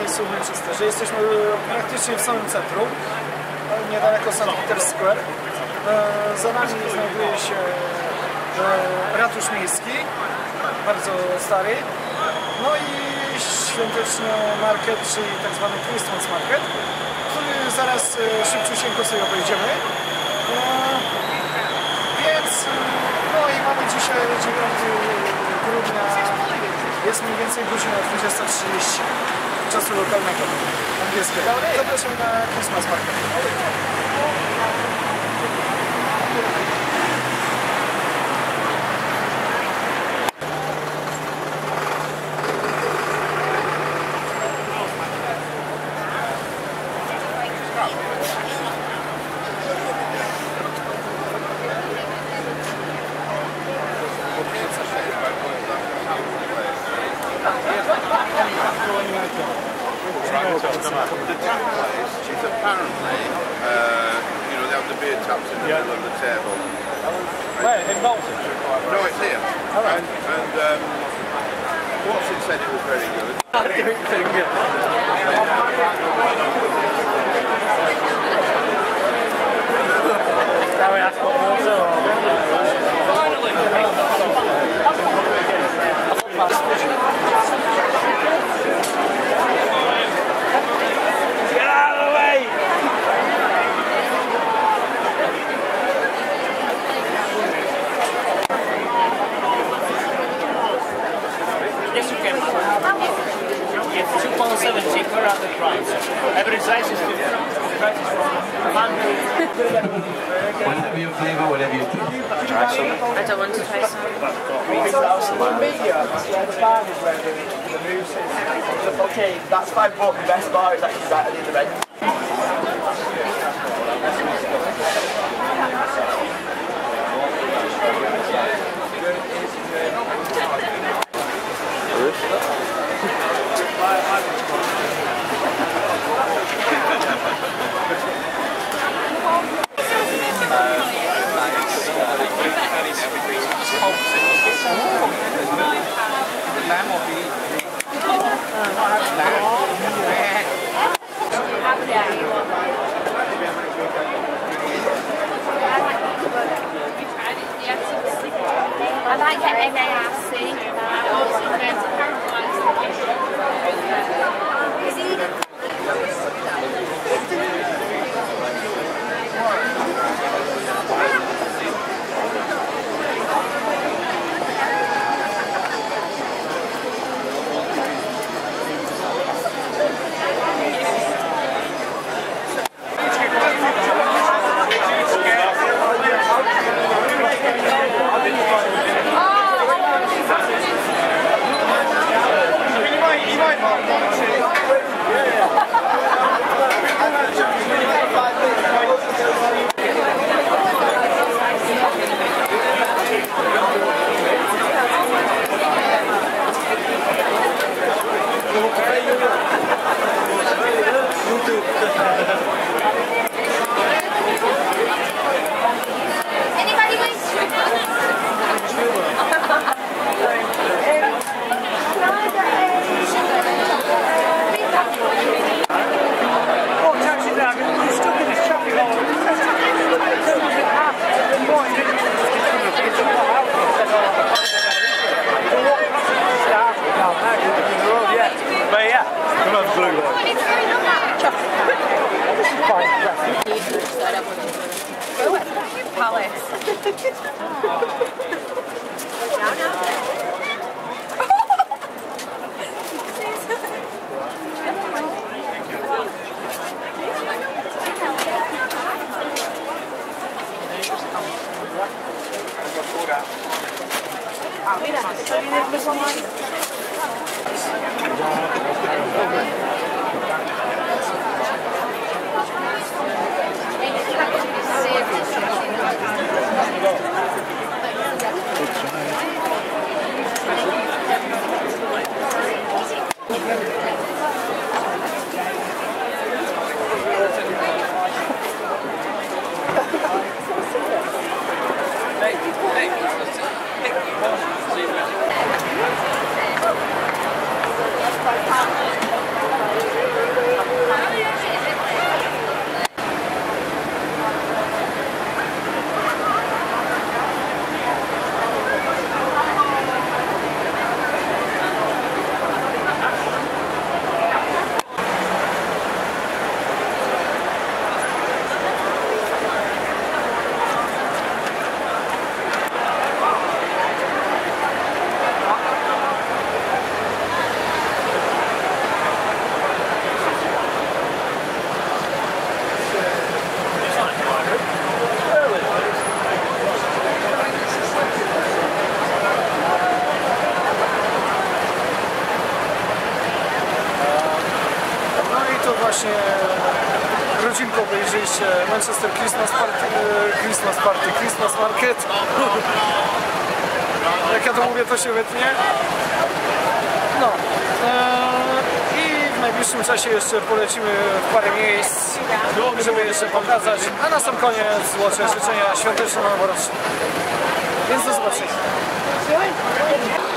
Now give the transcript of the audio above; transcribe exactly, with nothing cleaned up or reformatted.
miejscu w Manchesterze. Jesteśmy praktycznie w samym centrum, niedaleko Saint Peter's Square. Za nami znajduje się ratusz miejski, bardzo stary. No i świąteczny market, czyli tak zwany Christmas Market, który zaraz szybciusieńko sobie obejdziemy. Więc, no i mamy dzisiaj dziewiątego grudnia, jest mniej więcej godzina dwudziesta trzydzieści czasu lokalnego, angielskiego. Zapraszam na Christmas Market. The tap place is apparently, uh, you know, they have the beer taps in the yeah. middle of the table. Where? In Bolton? No, it's here. Oh, right. And, and um, Watson said it was very good. I don't think it. Now we ask what was two pounds seventy per other price. Every size is different. Price is from one hundred. Whatever your flavour, whatever you think. Try some. I don't want to try some. Okay, that's fine, but the best bar is actually right at the other end. I like the N A R C. Palace. właśnie rodzinką obejrzeliście Manchester Christmas Party, Christmas Party, Christmas Market. Jak ja to mówię, to się wytnie. No. Eee, I w najbliższym czasie jeszcze polecimy w parę miejsc, żeby jeszcze pokazać. A na sam koniec złożę życzenia świąteczno-noworoczne. Więc do zobaczenia.